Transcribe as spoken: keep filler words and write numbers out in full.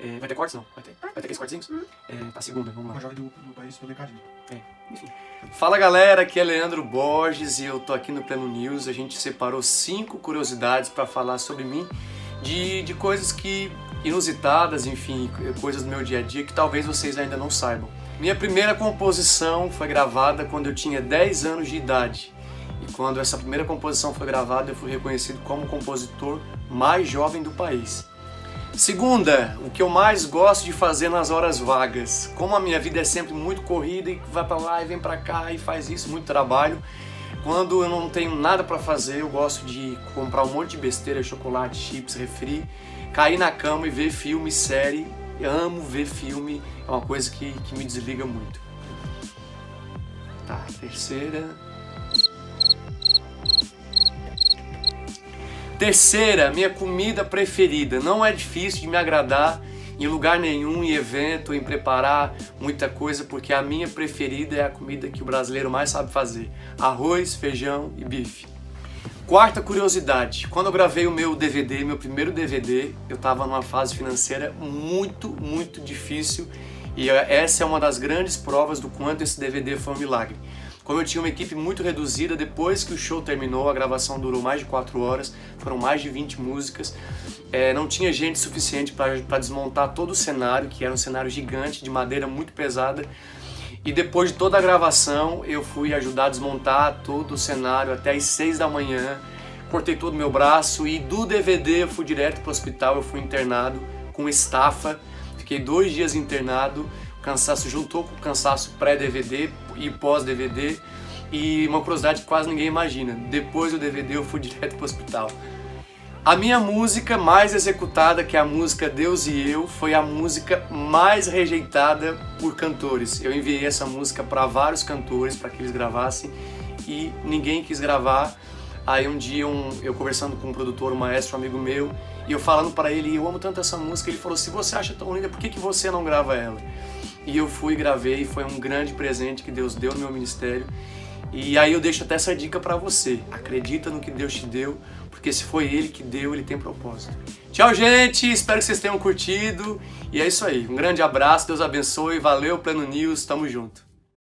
É, vai ter cortes? Não. Vai ter. Vai ter aqueles cortezinhos? Uhum. É, pra segunda, vamos lá. Uma jovem do, do país pelo mercadinho. É, enfim. Fala galera, aqui é Leandro Borges e eu tô aqui no Pleno News. A gente separou cinco curiosidades pra falar sobre mim, de, de coisas que inusitadas, enfim, coisas do meu dia a dia que talvez vocês ainda não saibam. Minha primeira composição foi gravada quando eu tinha dez anos de idade. E quando essa primeira composição foi gravada, eu fui reconhecido como o compositor mais jovem do país. Segunda, o que eu mais gosto de fazer nas horas vagas. Como a minha vida é sempre muito corrida e vai pra lá e vem pra cá e faz isso, muito trabalho. Quando eu não tenho nada pra fazer, eu gosto de comprar um monte de besteira, chocolate, chips, refri, cair na cama e ver filme, série. Eu amo ver filme, é uma coisa que, que me desliga muito. Tá, terceira... Terceira, minha comida preferida. Não é difícil de me agradar em lugar nenhum, em evento, em preparar muita coisa, porque a minha preferida é a comida que o brasileiro mais sabe fazer. Arroz, feijão e bife. Quarta curiosidade, quando eu gravei o meu D V D, meu primeiro D V D, eu estava numa fase financeira muito, muito difícil e essa é uma das grandes provas do quanto esse D V D foi um milagre. Como eu tinha uma equipe muito reduzida, depois que o show terminou, a gravação durou mais de quatro horas, foram mais de vinte músicas, é, não tinha gente suficiente para desmontar todo o cenário, que era um cenário gigante, de madeira muito pesada, e depois de toda a gravação, eu fui ajudar a desmontar todo o cenário até às seis da manhã, cortei todo o meu braço e do D V D eu fui direto para o hospital, eu fui internado com estafa, fiquei dois dias internado. O cansaço juntou com o cansaço pré-D V D e pós-D V D. E uma curiosidade que quase ninguém imagina. Depois do D V D eu fui direto para o hospital. A minha música mais executada, que é a música Deus e Eu, foi a música mais rejeitada por cantores. Eu enviei essa música para vários cantores para que eles gravassem e ninguém quis gravar. Aí um dia um, eu conversando com um produtor, um maestro, um amigo meu, e eu falando para ele, eu amo tanto essa música, ele falou, se você acha tão linda, por que, que você não grava ela? E eu fui, gravei, foi um grande presente que Deus deu no meu ministério. E aí eu deixo até essa dica pra você. Acredita no que Deus te deu, porque se foi Ele que deu, Ele tem propósito. Tchau, gente! Espero que vocês tenham curtido. E é isso aí. Um grande abraço, Deus abençoe. Valeu, Pleno News. Tamo junto.